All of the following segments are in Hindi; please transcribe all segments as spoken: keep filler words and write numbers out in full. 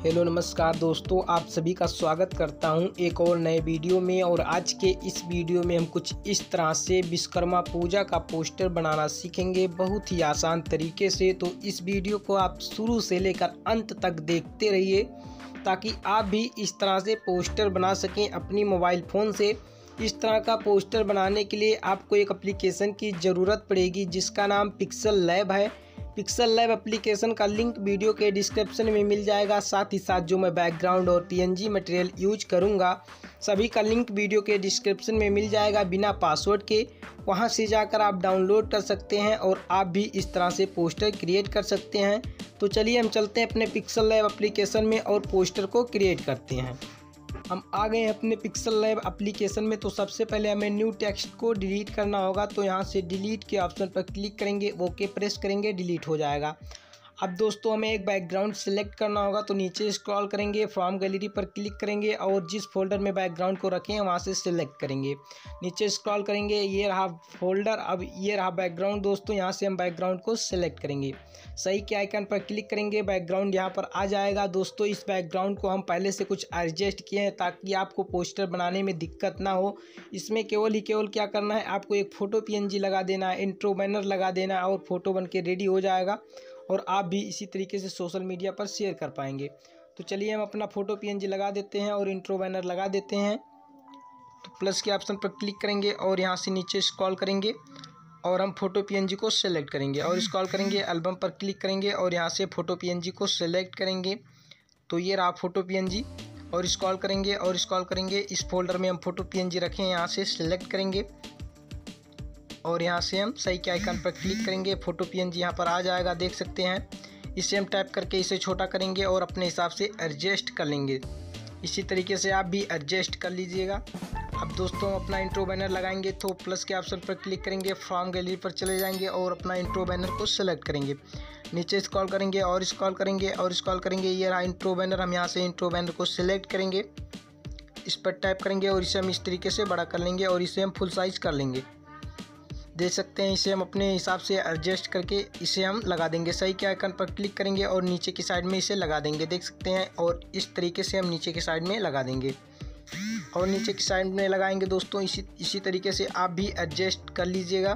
हेलो नमस्कार दोस्तों, आप सभी का स्वागत करता हूं एक और नए वीडियो में। और आज के इस वीडियो में हम कुछ इस तरह से विश्वकर्मा पूजा का पोस्टर बनाना सीखेंगे, बहुत ही आसान तरीके से। तो इस वीडियो को आप शुरू से लेकर अंत तक देखते रहिए ताकि आप भी इस तरह से पोस्टर बना सकें अपनी मोबाइल फ़ोन से। इस तरह का पोस्टर बनाने के लिए आपको एक एप्लीकेशन की ज़रूरत पड़ेगी जिसका नाम पिक्सल लैब है। पिक्सल लैब एप्लीकेशन का लिंक वीडियो के डिस्क्रिप्शन में मिल जाएगा। साथ ही साथ जो मैं बैकग्राउंड और पीएनजी मटेरियल यूज करूंगा सभी का लिंक वीडियो के डिस्क्रिप्शन में मिल जाएगा बिना पासवर्ड के। वहां से जाकर आप डाउनलोड कर सकते हैं और आप भी इस तरह से पोस्टर क्रिएट कर सकते हैं। तो चलिए हम चलते हैं अपने पिक्सल लैब एप्लीकेशन में और पोस्टर को क्रिएट करते हैं। हम आ गए हैं अपने पिक्सल लैब एप्लीकेशन में। तो सबसे पहले हमें न्यू टेक्स्ट को डिलीट करना होगा। तो यहाँ से डिलीट के ऑप्शन पर क्लिक करेंगे, ओके प्रेस करेंगे, डिलीट हो जाएगा। अब दोस्तों हमें एक बैकग्राउंड सेलेक्ट करना होगा। तो नीचे स्क्रॉल करेंगे, फ्रॉम गैलरी पर क्लिक करेंगे और जिस फोल्डर में बैकग्राउंड को रखें वहाँ से सिलेक्ट करेंगे। नीचे स्क्रॉल करेंगे, ये रहा फोल्डर, अब ये रहा बैकग्राउंड। दोस्तों यहाँ से हम बैकग्राउंड को सिलेक्ट करेंगे, सही के आइकन पर क्लिक करेंगे, बैकग्राउंड यहाँ पर आ जाएगा। दोस्तों इस बैकग्राउंड को हम पहले से कुछ एडजस्ट किए हैं ताकि आपको पोस्टर बनाने में दिक्कत ना हो। इसमें केवल ही केवल क्या करना है, आपको एक फ़ोटो पीएनजी लगा देना है, इंट्रो बैनर लगा देना है और फोटो बन के रेडी हो जाएगा और आप भी इसी तरीके से सोशल मीडिया पर शेयर कर पाएंगे। तो चलिए हम अपना फ़ोटो पीएनजी लगा देते हैं और इंट्रो बैनर लगा देते हैं। तो प्लस के ऑप्शन पर क्लिक करेंगे और यहाँ से नीचे स्क्रॉल करेंगे और हम फ़ोटो पीएनजी को सेलेक्ट करेंगे और स्क्रॉल करेंगे, एल्बम पर क्लिक करेंगे और यहाँ से फ़ोटो पीएनजी को सेलेक्ट करेंगे। तो ये रहा फ़ोटो पीएनजी और स्क्रॉल करेंगे और स्क्रॉल करेंगे, इस फोल्डर में हम फ़ोटो पीएनजी रखें, यहाँ से सिलेक्ट करेंगे और यहाँ से हम सही के आइकन पर क्लिक करेंगे। फ़ोटो पीएनजी यहाँ पर आ जाएगा, देख सकते हैं। इसे हम टाइप करके इसे छोटा करेंगे और अपने हिसाब से एडजस्ट कर लेंगे। इसी तरीके से आप भी एडजस्ट कर लीजिएगा। अब दोस्तों हम अपना इंट्रो बैनर लगाएंगे। तो प्लस के ऑप्शन पर क्लिक करेंगे, फ्रॉम गैलरी पर चले जाएंगे और अपना इंट्रो बैनर को सेलेक्ट करेंगे। नीचे स्क्रॉल करेंगे और स्क्रॉल करेंगे और स्क्रॉल करेंगे, ये रहा इंट्रो बैनर। हम यहाँ से इंट्रो बैनर को सिलेक्ट करेंगे, इस पर टाइप करेंगे और इसे हम इस तरीके से बड़ा कर लेंगे और इसे हम फुल साइज़ कर लेंगे। देख सकते हैं, इसे हम अपने हिसाब से एडजस्ट करके इसे हम लगा देंगे। सही के आइकन पर क्लिक करेंगे और नीचे की साइड में इसे लगा देंगे, देख सकते हैं। और इस तरीके से हम नीचे की साइड में लगा देंगे और नीचे की साइड में लगाएंगे। दोस्तों इसी इसी तरीके से आप भी एडजस्ट कर लीजिएगा।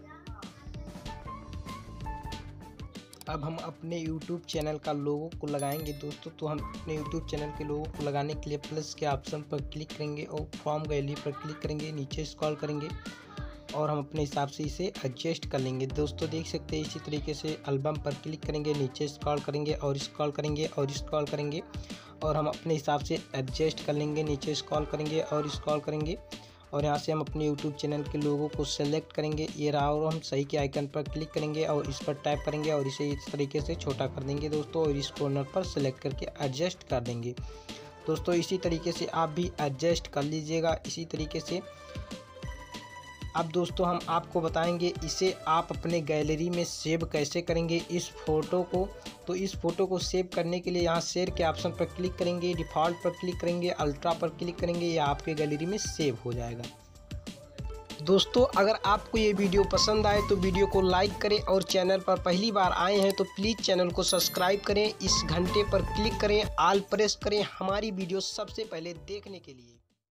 अब हम अपने यूट्यूब चैनल का लोगो को लगाएंगे दोस्तों। तो हम अपने यूट्यूब चैनल के लोगो को लगाने के लिए प्लस के ऑप्शन पर क्लिक करेंगे और फ्रॉम गैलरी पर क्लिक करेंगे, नीचे स्क्रॉल करेंगे और हम अपने हिसाब से इसे एडजस्ट कर लेंगे। दोस्तों देख सकते हैं, इसी तरीके से एल्बम पर क्लिक करेंगे, नीचे स्क्रॉल करेंगे और स्क्रॉल करेंगे और स्क्रॉल करेंगे और हम अपने हिसाब से एडजस्ट कर लेंगे। नीचे स्क्रॉल करेंगे और स्क्रॉल करेंगे और यहाँ से हम अपने यूट्यूब चैनल के लोगो को सेलेक्ट करेंगे, ये रहा। और हम सही के आइकन पर क्लिक करेंगे और इस पर टाइप करेंगे और इसे इस तरीके से छोटा कर देंगे दोस्तों और इस कॉर्नर पर सेलेक्ट करके एडजस्ट कर देंगे। दोस्तों इसी तरीके से आप भी एडजस्ट कर लीजिएगा इसी तरीके से। अब दोस्तों हम आपको बताएंगे इसे आप अपने गैलरी में सेव कैसे करेंगे इस फ़ोटो को। तो इस फ़ोटो को सेव करने के लिए यहाँ शेयर के ऑप्शन पर क्लिक करेंगे, डिफ़ॉल्ट पर क्लिक करेंगे, अल्ट्रा पर क्लिक करेंगे, यह आपके गैलरी में सेव हो जाएगा। दोस्तों अगर आपको ये वीडियो पसंद आए तो वीडियो को लाइक करें और चैनल पर पहली बार आए हैं तो प्लीज़ चैनल को सब्सक्राइब करें, इस घंटे पर क्लिक करें, ऑल प्रेस करें हमारी वीडियो सबसे पहले देखने के लिए।